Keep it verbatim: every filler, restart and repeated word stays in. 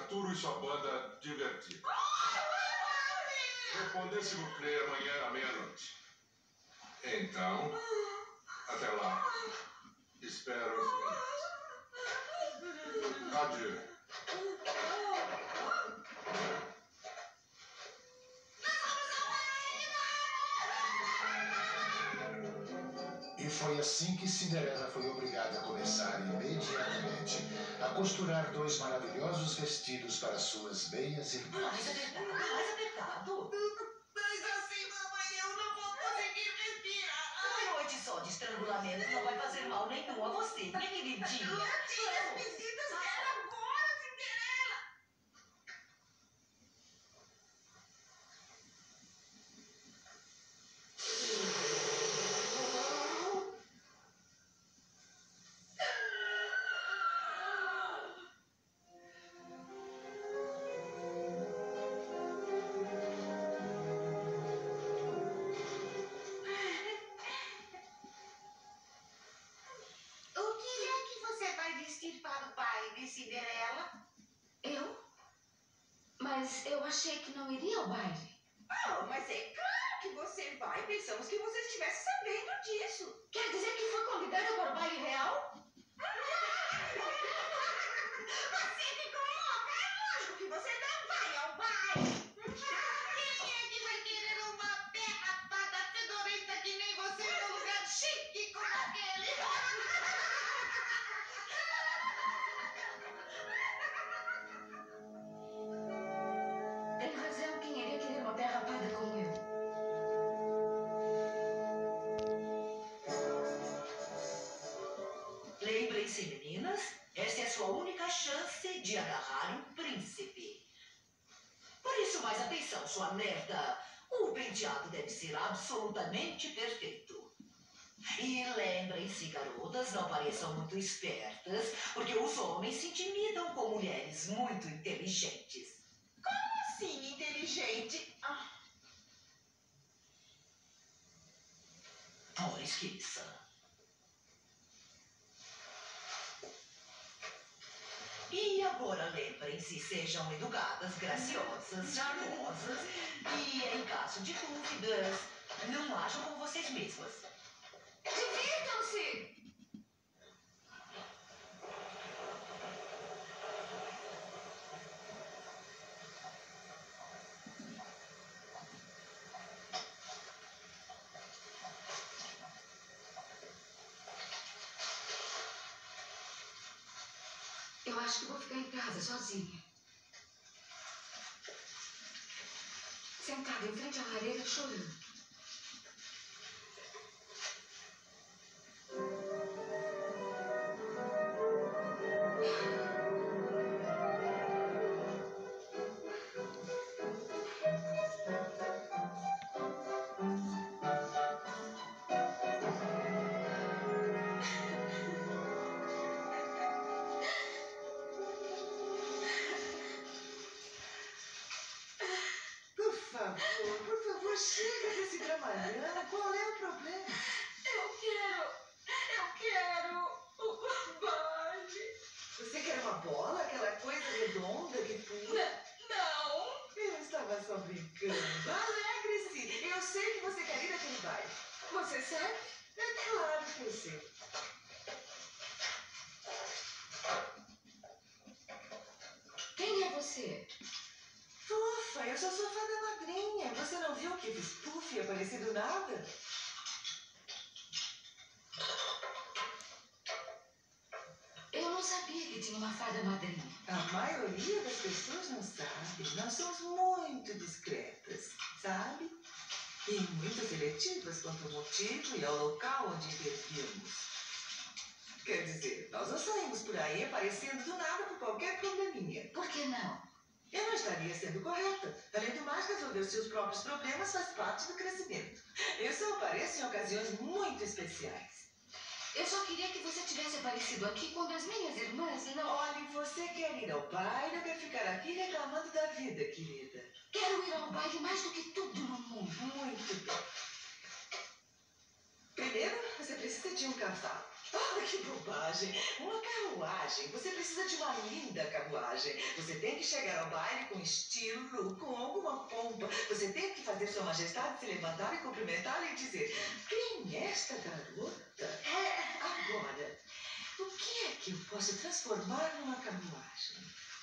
Arturo e sua banda divertida. Respondesse no player amanhã à meia-noite. Então, até lá. Espero. Adieu. E foi assim que Cinderela foi obrigada a começar imediatamente a costurar dois maravilhosos vestidos para suas meias irmãs. Mais apertado, mais apertado. Mas assim, mamãe, eu não vou conseguir respirar. Uma noite só de estrangulamento não vai fazer mal nenhum a você, minha queridinha. As visitas eram agora, Cinderela. O que é que você vai vestir para o baile, Cinderela? Eu? Mas eu achei que não iria ao baile. Ah, mas é claro que você vai. Pensamos que você estivesse sabendo disso. Quer dizer que foi convidada para o baile real? Você ficou louca? É lógico que você não vai ao baile. Quem é que vai querer uma pé rapada fedorenta que nem você num lugar chique como aquele? Tem razão, quem iria querer uma pé rapada como eu? Lembrem-se, meninas, esta é a sua única chance de agarrar um príncipe. Por isso, mais atenção, sua merda. O penteado deve ser absolutamente perfeito. E lembrem-se, garotas, não pareçam muito espertas, porque os homens se intimidam com mulheres muito inteligentes. Sim, inteligente. Ah, Oh, esqueça. E agora lembrem-se, sejam educadas, graciosas, charmosas e, em caso de dúvidas, não ajam com vocês mesmas. Divirtam-se! Eu acho que vou ficar em casa sozinha. Sentada em frente à lareira chorando. por favor, por favor, chega desse dramalhão. Qual é o problema? Eu quero... Eu quero... o baile. Você quer uma bola? Aquela coisa redonda que pula? Não. Eu estava só brincando. Alegre-se. Eu sei que você quer ir àquele baile. Você sabe? É claro que eu sei. Quem é você? Fofa, eu sou sua fada madrinha. Você não viu que fiz puff e apareci do nada? Eu não sabia que tinha uma fada madrinha. A maioria das pessoas não sabe. Nós somos muito discretas, sabe? E muito seletivas quanto ao motivo e ao local onde intervimos. Quer dizer, nós não saímos por aí aparecendo do nada por qualquer probleminha. Por que não? Eu não estaria sendo correta. Além do mais, resolver os seus próprios problemas faz parte do crescimento. Eu só apareço em ocasiões muito especiais. Eu só queria que você tivesse aparecido aqui quando as minhas irmãs não... Olha, você quer ir ao baile ou quer ficar aqui reclamando da vida, querida? Quero ir ao baile mais do que tudo no mundo. Muito bem. Primeiro, você precisa de um cavalo. Ah, que bobagem! Uma carruagem. Você precisa de uma linda carruagem. linguagem. Você tem que chegar ao baile com estilo, com alguma pompa. Você tem que fazer Sua Majestade se levantar e cumprimentá-la e dizer: quem é esta garota? É, agora, o que é que eu posso transformar numa carruagem?